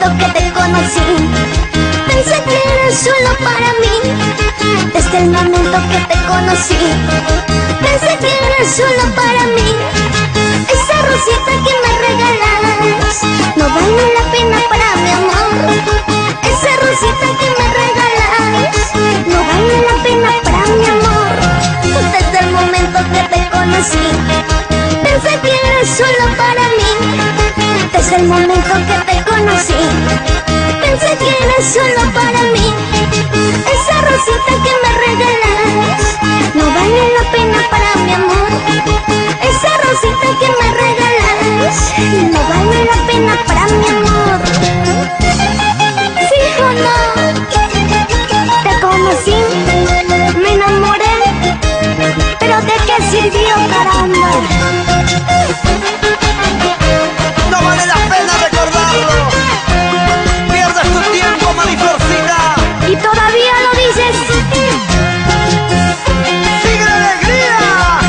que te conocí, pensé que eras solo para mí. Desde el momento que te conocí, pensé que eras solo para mí. Esa rosita que me regalas no vale la pena para mi amor. Esa rosita que me regalas no vale la pena para mi amor. Desde el momento que te conocí, pensé que eras solo para mí. Desde el momento que te conocí, pensé que eras solo para mí. Esa rosita que me regalas no vale la pena para mi amor. Esa rosita que me regalas no vale la pena para mi amor. ¿Sí o no? Te conocí, me enamoré, pero ¿de qué sirvió, caramba? No vale la pena recordarlo. Pierdes tu tiempo, Mariflorcita. Y todavía lo dices. ¡Sigue la alegría!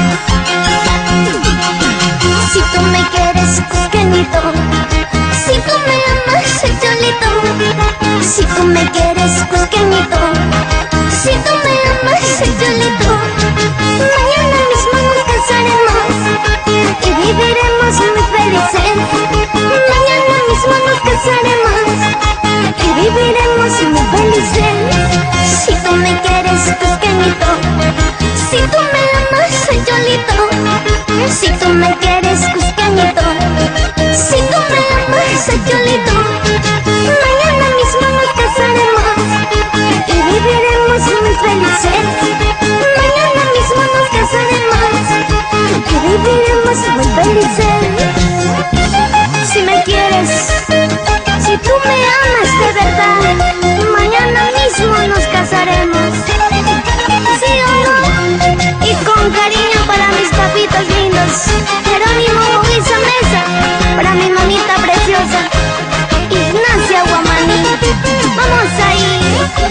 Si tú me quieres, cusqueñito. Si tú me amas, cholito. Si tú me quieres, cusqueñito. Si tú me amas, cholito. Mañana mismo nos casaremos y viviremos muy felices. Mañana mismo nos casaremos y viviremos muy felices. Si tú me quieres, cusqueñito. Si tú me amas, cholito. Si tú me quieres, cusqueñito. Si tú me amas, cholito. Mañana mismo nos casaremos y viviremos muy felices. Mañana mismo nos casaremos y viviremos muy felices. Si me quieres, si tú me amas de verdad, mañana mismo nos casaremos. ¿Sí o no? Y con cariño para mis papitos lindos, Jerónimo Luisa Mesa, para mi mamita preciosa, Ignacia Guamaní. Vamos ahí.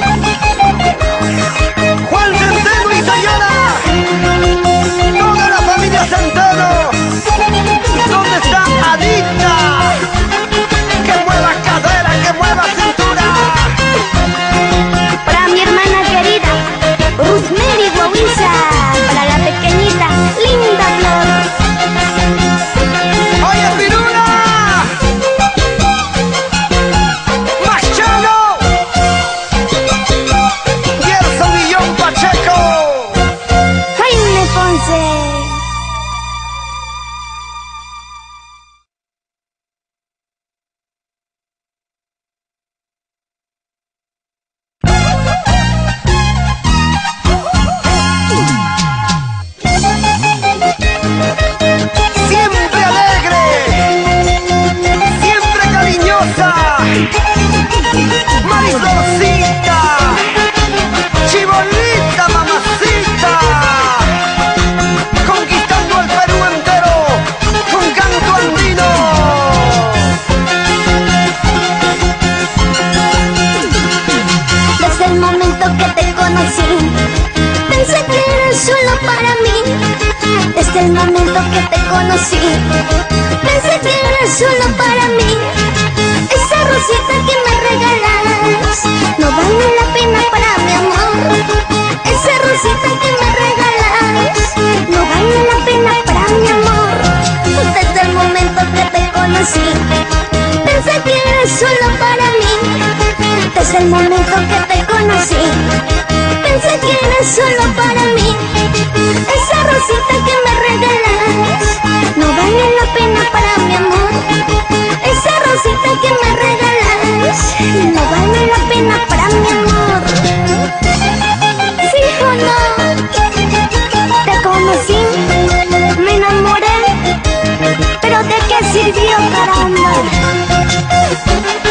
Juan Centeno y Sayona. Toda la familia Centeno. ¿Dónde está Adita? Que mueva cadera, que mueva cintura. Para mi hermana querida, Rosemary Guaguisa, para la pequeñita Linda Flor. ¡Oye, Pirula! ¡Machado! ¡Gerson y John Pacheco! Jaime Ponce. Siempre alegre, siempre cariñosa, Mariflorcita, chibolita, mamacita, conquistando el Perú entero con canto andino. Desde el momento que te conocí, pensé que eras solo para mí. Desde el momento que te conocí, pensé que eras solo para mí. Esa rosita que me regalas no vale la pena para mi amor. Esa rosita que me regalas no vale la pena para mi amor. Desde el momento que te conocí, pensé que eras solo para mí. Desde el momento que te conocí, pensé que eras solo para mí. Esa rosita que me regalas no vale la pena para mi amor. Esa rosita que me regalas no vale la pena para mi amor. ¿Sí o no? Te conocí, me enamoré, pero ¿de qué sirvió, caramba?